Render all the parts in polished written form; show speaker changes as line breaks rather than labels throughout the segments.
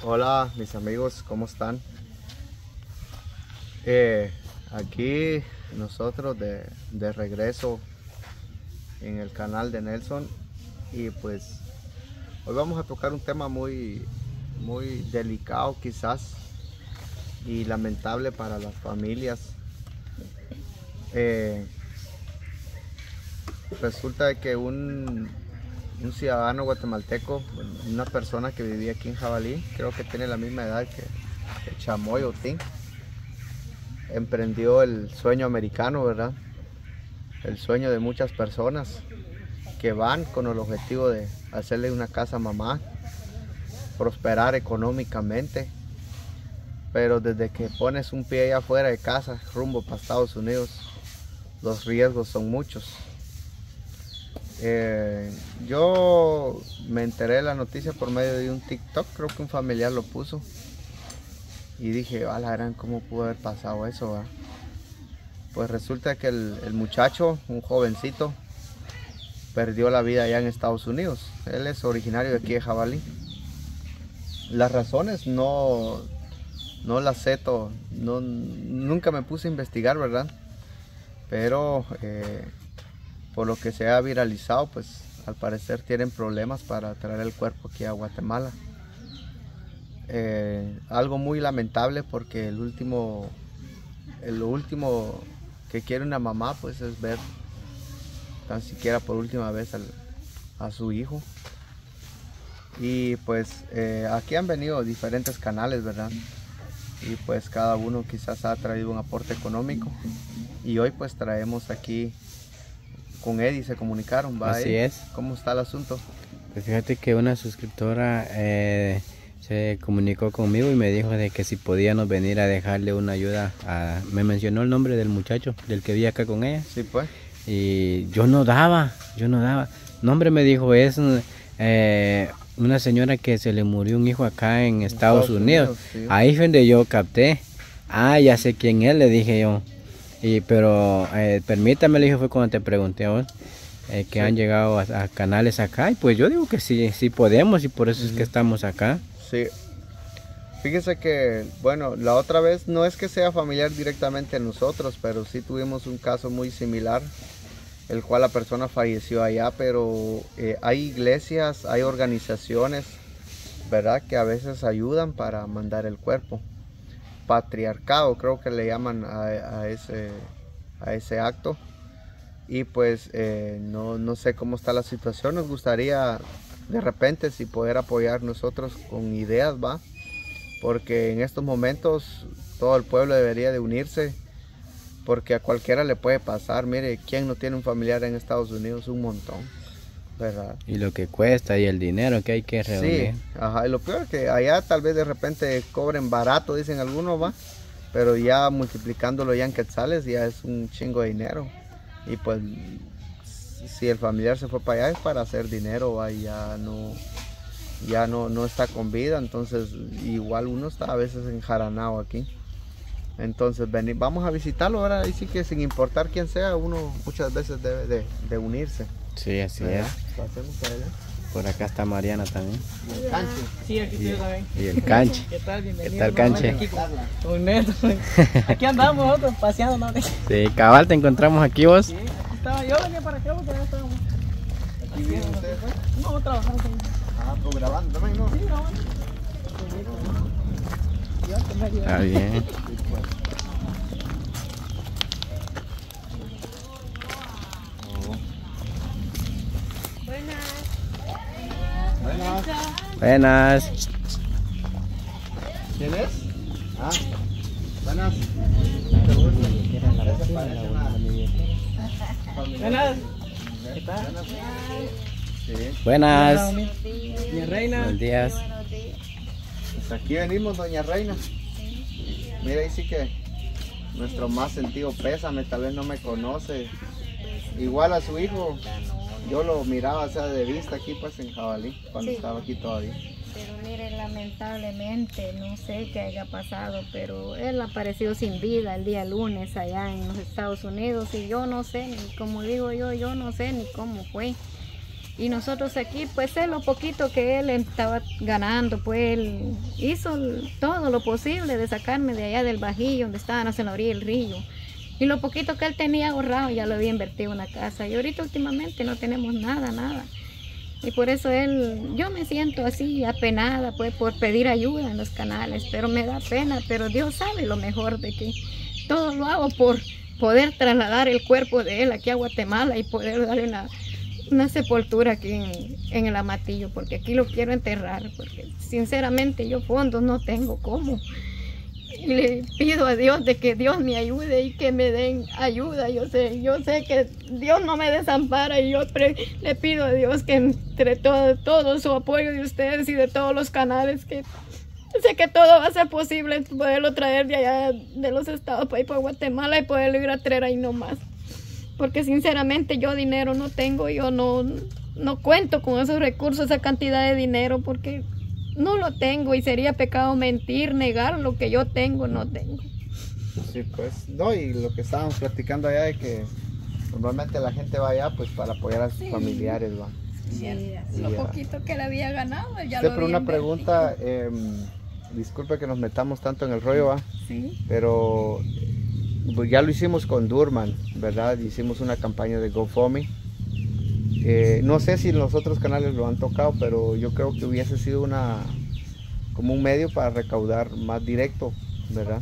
Hola mis amigos, ¿cómo están? Aquí nosotros de regreso en el canal de Nelson, y pues hoy vamos a tocar un tema muy delicado quizás y lamentable para las familias. Resulta de que un ciudadano guatemalteco, una persona que vivía aquí en Jabalí, creo que tiene la misma edad que Chamoy o Tim, emprendió el sueño americano, ¿verdad? El sueño de muchas personas que van con el objetivo de hacerle una casa a mamá, prosperar económicamente, pero desde que pones un pie allá afuera de casa, rumbo para Estados Unidos, los riesgos son muchos. Yo me enteré de la noticia por medio de un TikTok, creo que un familiar lo puso, y dije, a la gran, ¿cómo pudo haber pasado eso, va? Pues resulta que el muchacho, un jovencito, perdió la vida allá en Estados Unidos. Él es originario de aquí de Jabalí. Las razones no las sé, nunca me puse a investigar, ¿verdad? Pero por lo que se ha viralizado, pues al parecer tienen problemas para traer el cuerpo aquí a Guatemala. Algo muy lamentable, porque lo último que quiere una mamá pues es ver tan siquiera por última vez a su hijo. Y pues aquí han venido diferentes canales, ¿verdad? Y pues cada uno quizás ha traído un aporte económico, y hoy pues traemos aquí con Eddie, se comunicaron, ¿va?
Así es.
¿Cómo está el asunto?
Pues fíjate que una suscriptora se comunicó conmigo y me dijo de que si podíamos venir a dejarle una ayuda. Me mencionó el nombre del muchacho, del que vi acá con ella.
Sí, pues.
Y yo no daba. Nombre me dijo, es una señora que se le murió un hijo acá en Estados Unidos.
Sí.
Ahí fue donde yo capté. Ya sé quién es, le dije yo. Pero permítame, le dije, fue cuando te pregunté a vos, que sí han llegado a canales acá, y pues yo digo que sí podemos, y por eso es que estamos acá.
Sí. Fíjese que, bueno, la otra vez no es que sea familiar directamente a nosotros, pero sí tuvimos un caso muy similar, el cual la persona falleció allá, pero hay iglesias, hay organizaciones, ¿verdad?, que a veces ayudan para mandar el cuerpo. Patriarcado creo que le llaman a ese acto. Y pues no sé cómo está la situación. Nos gustaría de repente si poder apoyar nosotros con ideas, va, porque en estos momentos todo el pueblo debería de unirse, porque a cualquiera le puede pasar. Mire, ¿quién no tiene un familiar en Estados Unidos? Un montón, ¿verdad?
Y lo que cuesta y el dinero que hay que reunir.
Sí, ajá, y lo peor es que allá tal vez de repente cobren barato, dicen algunos, va, pero ya multiplicándolo ya en quetzales ya es un chingo de dinero. Y pues si el familiar se fue para allá es para hacer dinero, va, y ya no está con vida. Entonces igual uno está a veces enjaranado aquí. Entonces vamos a visitarlo ahora, y sí que sin importar quién sea, uno muchas veces debe de unirse.
Sí, así es.
Pasemos para allá.
Por acá está Mariana también.
Y el Canche.
Sí, aquí estoy yo también.
Y el Canche.
¿Qué tal? Bienvenido.
¿Qué tal, Canche?
Aquí con Neto. Aquí andamos nosotros paseando, ¿no?
Sí, cabal, te encontramos aquí vos.
Sí, aquí estaba. Yo venía para acá porque ya estábamos.
¿Aquí vienen ustedes?
No, trabajando.
Pues grabando también, ¿no?
Sí, grabando.
Está bien. Buenas.
¿Quién es? Buenas.
Buenas. ¿Qué tal?
Sí.
Buenas.
Mi reina.
Buenos días.
Pues aquí venimos, doña Reina. Mira, ahí sí que nuestro más sentido pésame, tal vez no me conoce. Igual a su hijo, yo lo miraba, o sea, de vista aquí pues en Jabalí, cuando estaba aquí todavía.
Pero mire, lamentablemente, no sé qué haya pasado, pero él apareció sin vida el día lunes allá en los Estados Unidos, y yo no sé, ni como digo yo no sé ni cómo fue. Y nosotros aquí, pues lo poquito que él estaba ganando, pues él hizo todo lo posible de sacarme de allá del Bajillo, donde estaban hacia la orilla del río. Y lo poquito que él tenía ahorrado ya lo había invertido en una casa. Y ahorita últimamente no tenemos nada. Y por eso yo me siento así apenada, pues por pedir ayuda en los canales. Pero me da pena, pero Dios sabe lo mejor de que todo lo hago por poder trasladar el cuerpo de él aquí a Guatemala y poder darle una sepultura aquí en el Amatillo, porque aquí lo quiero enterrar, porque sinceramente yo fondos no tengo cómo. Y le pido a Dios de que Dios me ayude y que me den ayuda. Yo sé que Dios no me desampara y yo le pido a Dios que entre todo su apoyo de ustedes y de todos los canales, que sé que todo va a ser posible poderlo traer de allá de los estados para ir para Guatemala y poderlo ir a traer ahí nomás. Porque sinceramente yo dinero no tengo, yo no cuento con esos recursos, esa cantidad de dinero, porque no lo tengo y sería pecado mentir, negar lo que yo tengo, no tengo.
Sí, pues, no, y lo que estábamos platicando allá de que normalmente la gente va allá pues para apoyar a sus familiares, ¿va?
Sí, lo poquito que le había ganado, ya
lo
lo
pero
había
una pregunta, disculpe que nos metamos tanto en el rollo, ¿va?
Sí.
Pero pues ya lo hicimos con Durman, ¿verdad? Hicimos una campaña de GoFundMe. No sé si los otros canales lo han tocado, pero yo creo que hubiese sido como un medio para recaudar más directo, ¿verdad?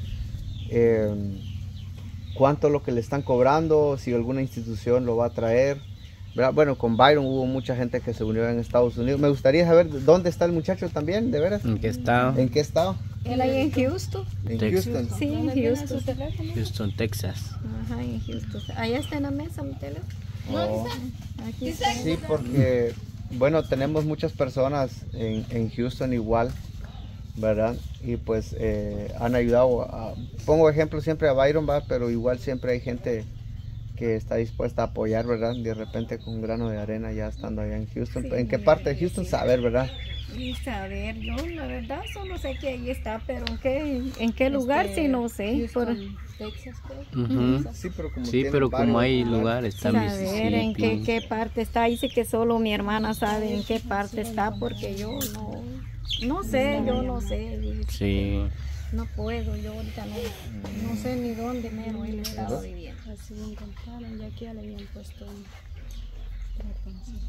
¿Cuánto es lo que le están cobrando? Si alguna institución lo va a traer, ¿verdad? Bueno, con Byron hubo mucha gente que se unió en Estados Unidos. Me gustaría saber dónde está el muchacho también, ¿de veras?
¿En qué estado?
¿En qué estado?
Él ahí en Houston.
En
Texas.
Houston.
Sí, en Houston.
Houston, Texas.
Ajá, en Houston. Allá está en la mesa mi teléfono.
Oh.
Aquí está.
Sí, porque, bueno, tenemos muchas personas en Houston igual, ¿verdad? Y pues han ayudado, pongo ejemplo siempre a Byron, ¿va? Pero igual siempre hay gente que está dispuesta a apoyar, ¿verdad? De repente con un grano de arena ya estando allá en Houston.
Sí,
¿En qué parte de Houston?
sí.
Saber, ¿verdad?
Y saber, yo la verdad solo sé que ahí está, pero en qué lugar sí no sé.
Texas, creo.
Ujú.
Sí, pero como,
Sí, pero como hay lugares, está
Saber en
Mississippi.
qué parte está. Dice que solo mi hermana sabe en qué parte está, porque yo no sé, yo no sé.
Sí.
No puedo, yo ahorita no sé ni dónde menos él estaba viviendo.
Así lo encontraron, ya aquí ya le habían puesto un ratoncito.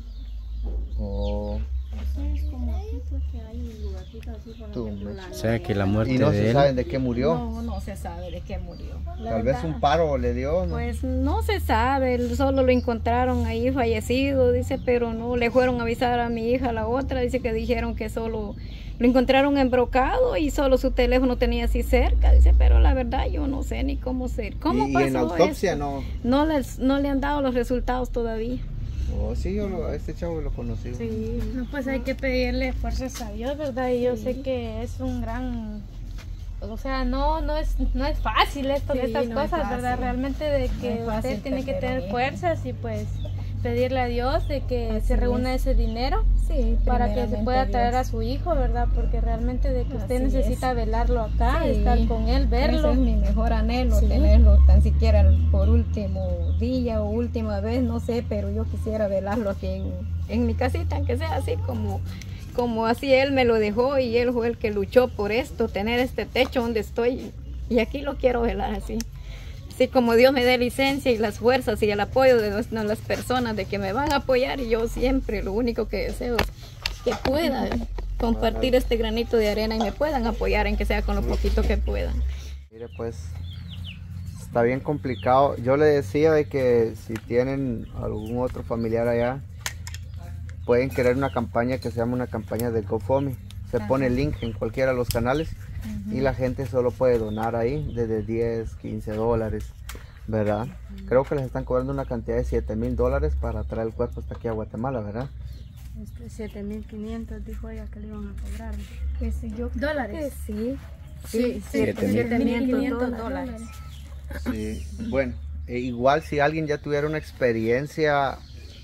Oh,
Es como aquí, pues que hay un lugarcito así por
Tú,
ejemplo,
O sea que la muerte
y no
de
se
él.
saben de qué murió.
No se sabe de qué murió. La
Tal vez
verdad,
un paro le dio, ¿no?
pues no se sabe, solo lo encontraron ahí fallecido, dice, pero no le fueron a avisar a mi hija, la otra, dice que dijeron que solo lo encontraron embrocado y solo su teléfono tenía así cerca, dice, pero la verdad yo no sé ni cómo
y
pasó
en autopsia
esto.
no.
No le han dado los resultados todavía.
Oh, sí, a este chavo lo conocí.
Sí, no, pues hay que pedirle fuerzas a Dios, ¿verdad? Y yo sé que es un gran, o sea, no es fácil esto de
Sí,
estas
no es
cosas, ¿verdad?
fácil.
Realmente de que
es fácil,
usted tiene que
pero
tener
bien.
fuerzas y pues pedirle a Dios de que
Así
se reúna
es.
ese dinero
Sí,
para que se
primeramente
pueda traer a
Dios.
su hijo, ¿verdad? Porque realmente de que usted
Así
necesita
es.
velarlo acá,
Sí.
estar con él, verlo.
Ese es mi mejor anhelo,
Sí.
tenerlo tan siquiera por último día o última vez, no sé, pero yo quisiera velarlo aquí en mi casita, aunque sea así como así él me lo dejó y él fue el que luchó por esto, tener este techo donde estoy y aquí lo quiero velar así. Así como Dios me dé licencia y las fuerzas y el apoyo de las personas de que me van a apoyar y yo siempre lo único que deseo es que pueda compartir este granito de arena y me puedan apoyar en que sea con lo poquito que puedan.
Mire, pues está bien complicado. Yo le decía de que si tienen algún otro familiar allá, pueden crear una campaña que se llama una campaña de GoFundMe. Se pone el link en cualquiera de los canales y la gente solo puede donar ahí desde 10, 15 dólares, ¿verdad? Creo que les están cobrando una cantidad de $7,000 para traer el cuerpo hasta aquí a Guatemala, ¿verdad?
7,500 dijo ella que le iban a cobrar.
Pues yo
¿Dólares?
creo que sí.
Sí,
7,500 dólares.
Sí, bueno, igual si alguien ya tuviera una experiencia,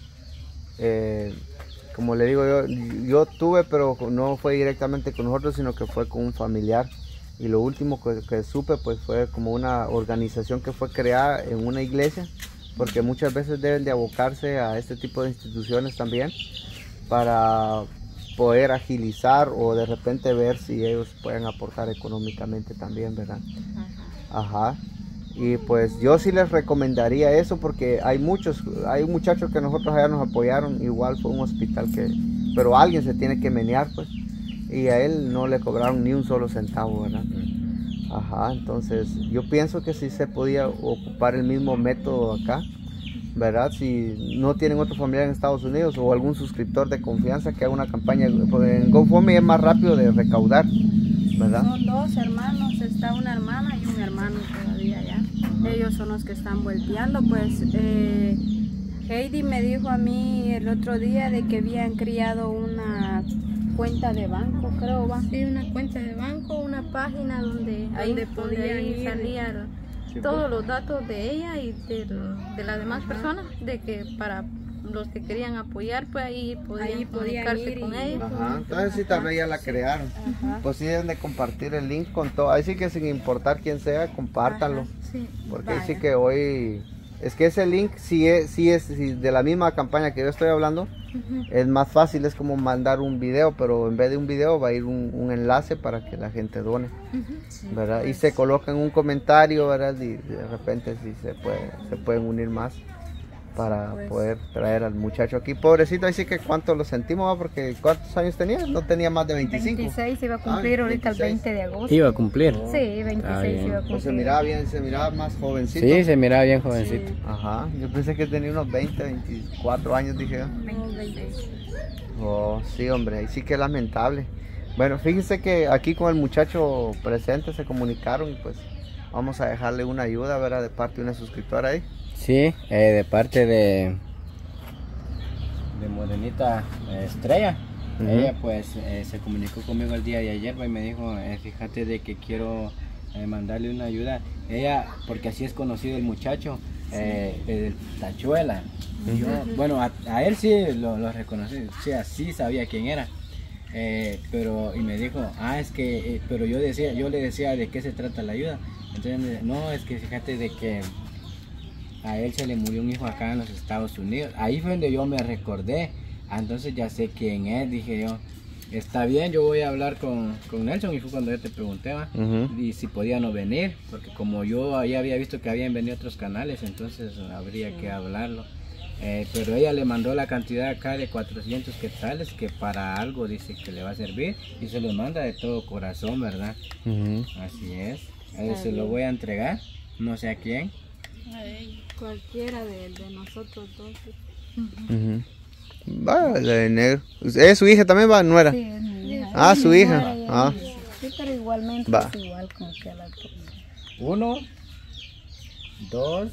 como le digo yo tuve, pero no fue directamente con nosotros, sino que fue con un familiar. Y lo último que supe pues fue como una organización que fue creada en una iglesia porque muchas veces deben de abocarse a este tipo de instituciones también para poder agilizar o de repente ver si ellos pueden aportar económicamente también, ¿verdad? Ajá. Y pues yo sí les recomendaría eso porque hay muchachos que nosotros allá nos apoyaron, igual fue un hospital pero alguien se tiene que menear pues, y a él no le cobraron ni un solo centavo, ¿verdad? Ajá, entonces yo pienso que sí se podía ocupar el mismo método acá, ¿verdad? Si no tienen otro familiar en Estados Unidos o algún suscriptor de confianza que haga una campaña, en GoFundMe es más rápido de recaudar, ¿verdad?
Son 2 hermanos, está una hermana y un hermano todavía ya. Ellos son los que están volteando, pues Heidi me dijo a mí el otro día de que habían criado una cuenta de banco, creo va.
Sí, una cuenta de banco, una página donde podían ir, salían todos los datos de ella y de las demás personas, de que para los que querían apoyar, pues ahí podían comunicarse
ir
con ella.
Ajá, entonces sí, tal vez ya la crearon. Pues sí deben de compartir el link con todo. Ahí sí que sin importar quién sea, compártanlo.
Sí.
Porque ahí sí que hoy... Es que ese link sí es de la misma campaña que yo estoy hablando. Es más fácil, es como mandar un video, pero en vez de un video va a ir un enlace para que la gente done, ¿verdad? Y se coloca en un comentario, ¿verdad? Y de repente sí se pueden unir más para poder traer al muchacho aquí. Pobrecito, ahí sí que cuánto lo sentimos, ¿va? Porque ¿cuántos años tenía? No tenía más de 25.
26 iba a cumplir ahorita
26.
el 20 de agosto.
Iba a cumplir.
Sí, 26 iba a cumplir.
Pues se miraba más jovencito.
Sí, se miraba bien jovencito.
Ajá, yo pensé que tenía unos 20, 24 años, dije yo.
26.
Oh, sí, hombre, ahí sí que lamentable. Bueno, fíjense que aquí con el muchacho presente se comunicaron y pues vamos a dejarle una ayuda, ¿verdad? De parte de una suscriptora ahí.
Sí, de parte de Morenita Estrella. Ella pues se comunicó conmigo el día de ayer y me dijo, fíjate de que quiero mandarle una ayuda. Ella, porque así es conocido el muchacho, el Tachuela. Yo, bueno, a él sí lo reconocí, sí, así sabía quién era. Y me dijo, es que, pero yo le decía de qué se trata la ayuda. Entonces me dijo, no, es que fíjate de que a él se le murió un hijo acá en los Estados Unidos. Ahí fue donde yo me recordé. Entonces ya sé quién es, dije yo. Está bien, yo voy a hablar con Nelson, y fue cuando yo te pregunté, y si podía no venir, porque como yo ya había visto que habían venido otros canales, entonces habría que hablarlo. Pero ella le mandó la cantidad acá de 400 quetzales, que para algo dice que le va a servir, y se lo manda de todo corazón, ¿verdad? Así es. Se lo voy a entregar, no sé a quién.
Cualquiera de nosotros dos.
Va, la de negro. ¿Es su hija también, va? ¿Nuera?
Sí, es mi hija.
Ah, su hija.
Nuera, sí, pero igualmente
Va.
es igual como que a la otra.
1, 2,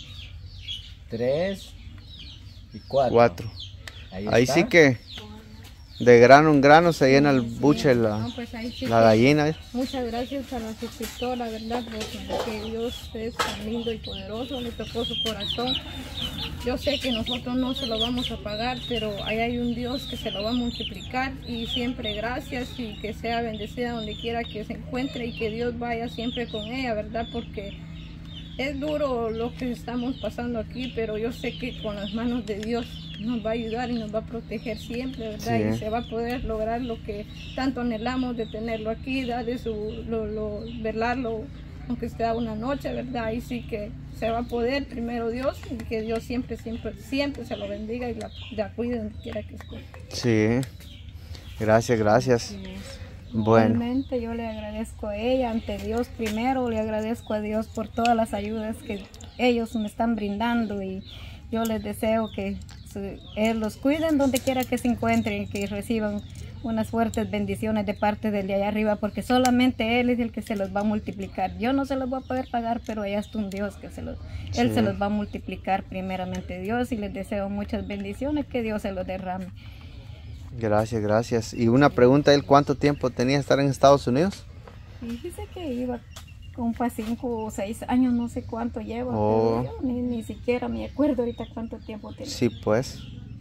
3 y 4.
4. Ahí
está.
sí que de grano en grano se llena el buche
No, pues ahí sí
la
que
gallina.
muchas gracias a la suscriptora, ¿verdad? Porque Dios es tan lindo y poderoso, le tocó su corazón. Yo sé que nosotros no se lo vamos a pagar, pero ahí hay un Dios que se lo va a multiplicar, y siempre gracias, y que sea bendecida donde quiera que se encuentre, y que Dios vaya siempre con ella, ¿verdad? Porque es duro lo que estamos pasando aquí, pero yo sé que con las manos de Dios nos va a ayudar y nos va a proteger siempre, ¿verdad?
Sí.
Y se va a poder lograr lo que tanto anhelamos de tenerlo aquí, darle verlarlo, aunque sea una noche, ¿verdad? Ahí sí que se va a poder, primero Dios, y que Dios siempre se lo bendiga y la cuide donde quiera que esté.
Sí. Gracias. Bueno.
Realmente yo le agradezco a ella, ante Dios primero, le agradezco a Dios por todas las ayudas que ellos me están brindando, y yo les deseo que Él los cuide donde quiera que se encuentren, y que reciban unas fuertes bendiciones de parte del de allá arriba, porque solamente Él es el que se los va a multiplicar. Yo no se los voy a poder pagar, pero allá está un Dios que Él se los va a multiplicar, primeramente Dios, y les deseo muchas bendiciones, que Dios se los derrame.
Gracias. Y una pregunta, ¿él cuánto tiempo tenía de estar en Estados Unidos?
Fíjese que iba con 5 o 6 años, no sé cuánto lleva,
Oh.
pero yo ni siquiera me acuerdo ahorita cuánto tiempo tenía.
Sí, pues.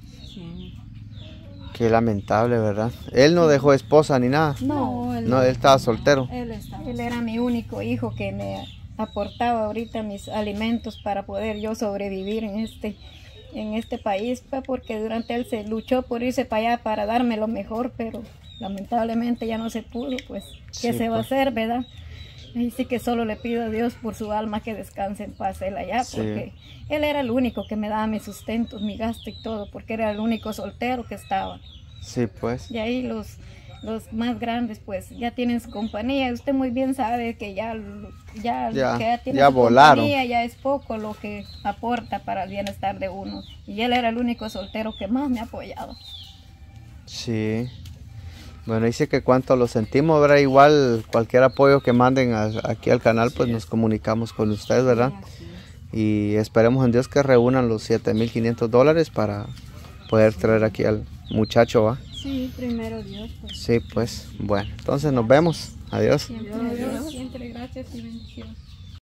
Qué lamentable, ¿verdad? Él no dejó esposa ni nada.
No,
No, él estaba soltero.
él era mi único hijo que aportaba ahorita mis alimentos para poder yo sobrevivir en este país, pues, porque durante él se luchó por irse para allá para darme lo mejor, pero lamentablemente ya no se pudo, pues, ¿qué
Sí,
se va a
pues.
hacer, verdad? Ahí sí que solo le pido a Dios por su alma que descanse en paz él allá,
Sí.
porque él era el único que me daba mis sustentos, mi gasto y todo, porque era el único soltero que estaba.
Sí, pues.
Y ahí los más grandes pues ya tienen su compañía. Usted muy bien sabe que ya que ya tiene
ya
su
volaron.
compañía, ya es poco lo que aporta para el bienestar de uno. Y él era el único soltero que más me ha apoyado.
Sí. Bueno, dice que cuánto lo sentimos, ¿verdad? Igual cualquier apoyo que manden aquí al canal, pues nos comunicamos con usted, ¿verdad? Y esperemos en Dios que reúnan los $7,500 para poder traer aquí al muchacho, ¿va?
Sí, primero Dios. Pues.
Sí, pues, bueno, entonces nos vemos. Adiós.
Siempre, Dios, siempre gracias y bendiciones.